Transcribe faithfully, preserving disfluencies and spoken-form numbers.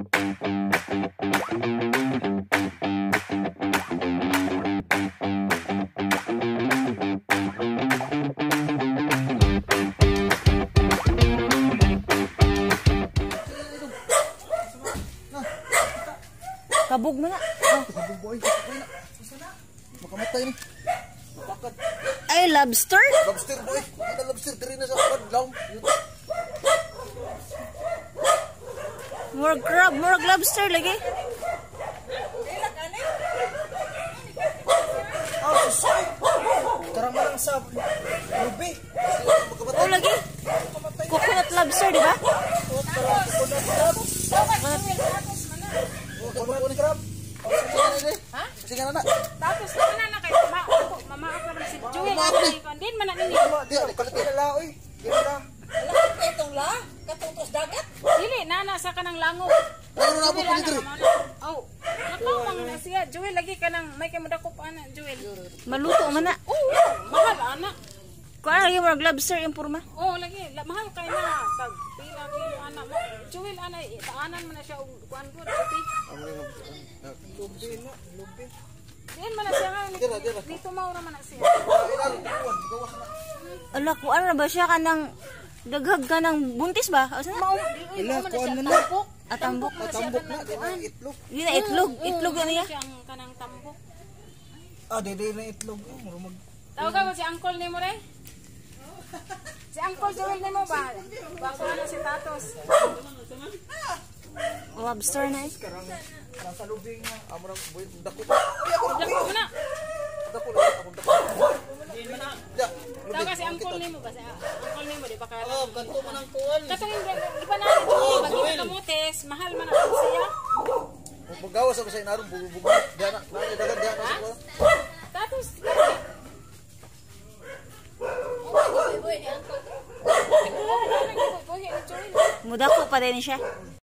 Kabog mo na. Oh. Kabog boy. Makamatay ni. Bakit? Ay, lobster? Lobster boy. Ada lobster diri na sa kadlaw. More crab, more lobster lagi. Oh, susoy. Karang lang sa lubi. Oh, lagi. Coconut lobster, di ba? Coconut crab. Ha? Sige na na. Tapos na na kayo ma mamaak naman si Joel kan din man nini. Di kalit na la oy. Dili na. Ala kay tong la, katong tos dagat. Dili nana sa kanang lango. Ano na po diri? Oh, nakawang na siya. Joel lagi kanang may kay modakop ana Joel. Maluto man na. Oh, mahal ana. Kuha lagi more lobster yung purma. Oh, lagi la, mahal kay na tag pila kilo ana mo. Joel ana taanan man na siya og kuan gud lubi. Lubi na, lubi. Diyan man na siya nga. Dira, dira. Dito maura man na siya. Ala, kuha na ba siya ka ng daghag ka ng buntis ba? O saan? Ila, kuan na na. Atambok. Tambok na, di na itlog. Hindi na itlog. Itlog na niya. Siyang kanang tambok. Ah, dede na itlog. Marumag. Tawag mo si Uncle nimo re? Si Uncle Joel nimo ba? Bako na si Tatos. Lobster na eh. Karang karang sa lubing nga. Amurang buhit dako. Dako mo na. Dako na, ako dako. Ya, Tawag si Uncle nimo ba? Si Uncle nimo di ba kala? oh, kanto man ang kuan. Katong di ba na Joel bagi kamotes, mahal man ang siya. Pagawas ako sa inarong bugo-bugo. Diyan na, na dagan diyan na sa. Tatos. Mudako pa din siya.